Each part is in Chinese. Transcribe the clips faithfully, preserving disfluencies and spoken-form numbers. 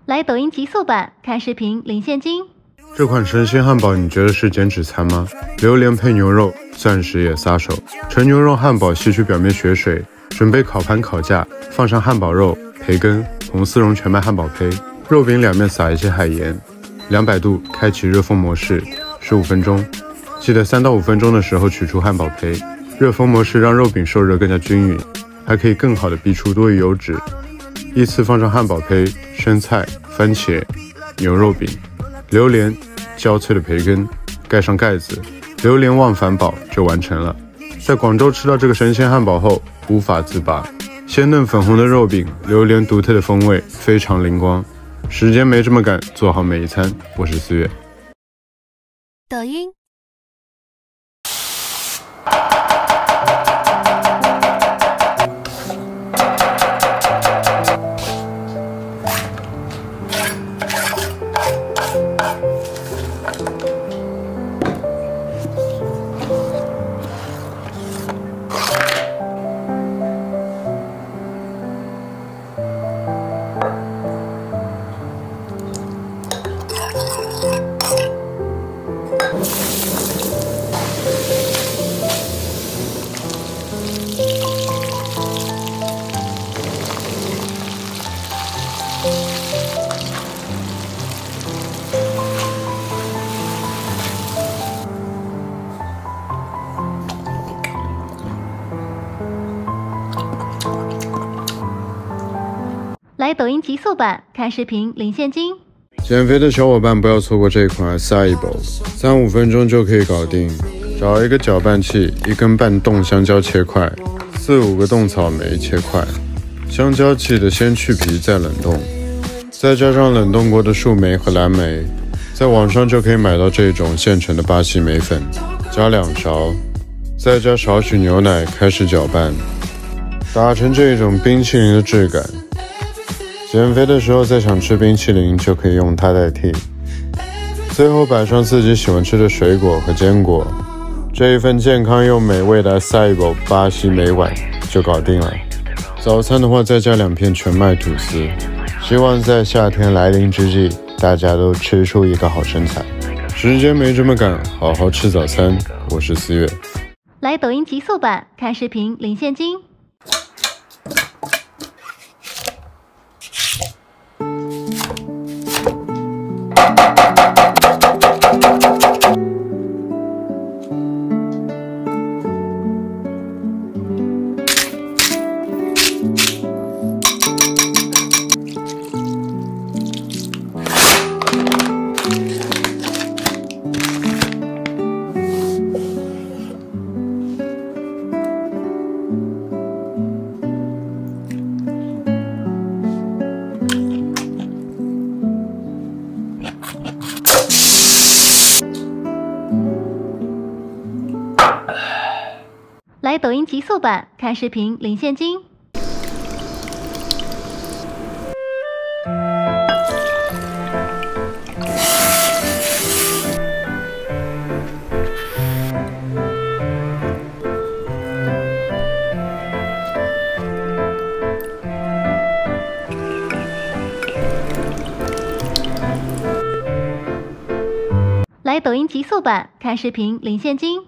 来抖音极速版看视频领现金。 这款神仙汉堡你觉得是减脂餐吗？榴莲配牛肉，钻石也撒手。纯牛肉汉堡吸取表面血水，准备烤盘烤架，放上汉堡肉、培根、红丝绒全麦汉堡胚，肉饼两面撒一些海盐。两百度开启热封模式，十五分钟。记得三到五分钟的时候取出汉堡胚。热封模式让肉饼受热更加均匀，还可以更好的逼出多余油脂。依次放上汉堡胚、生菜、番茄、牛肉饼、榴莲、焦脆的培根，盖上盖子，榴莲忘返堡就完成了。在广州吃到这个神仙汉堡后，无法自拔。鲜嫩粉红的肉饼，榴莲独特的风味，非常灵光。时间没这么赶，做好每一餐。我是四月。 抖音。来抖音极速版看视频领现金。 减肥的小伙伴不要错过这款 Acai-Bowl， 三五分钟就可以搞定。找一个搅拌器，一根半冻香蕉切块，四五个冻草莓切块。香蕉记得先去皮再冷冻，再加上冷冻过的树莓和蓝莓。在网上就可以买到这种现成的巴西莓粉，加两勺，再加少许牛奶，开始搅拌，打成这种冰淇淋的质感。减肥的时候再想吃冰淇淋，就可以用它代替。最后摆上自己喜欢吃的水果和坚果，这一份健康又美味的 Acai-Bowl 巴西莓碗就搞定了。早餐的话再加两片全麦吐司。希望在夏天来临之际，大家都吃出一个好身材。时间没这么赶，好好吃早餐。我是四月。 来抖音极速版看视频领现金。来抖音极速版看视频领现金。来抖音极速版看视频领现金。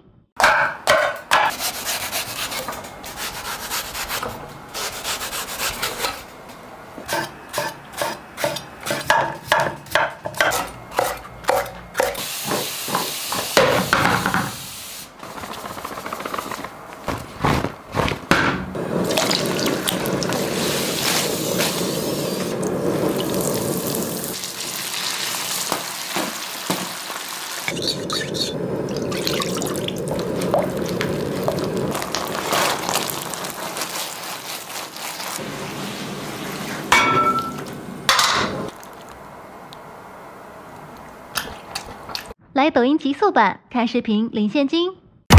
来抖音极速版看视频领现金。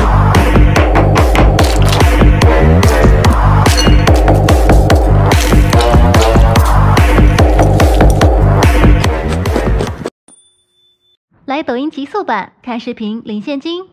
来抖音极速版看视频领现金。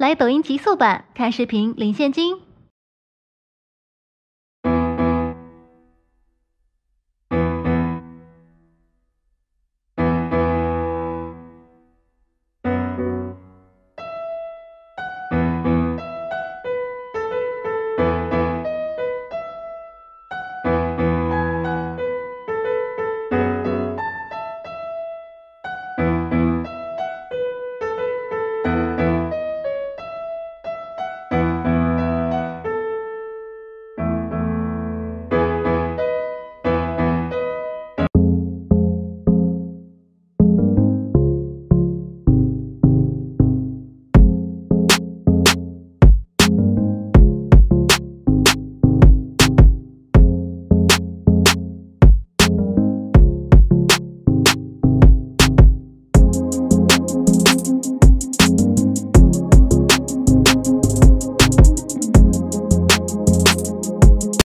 来抖音极速版看视频领现金。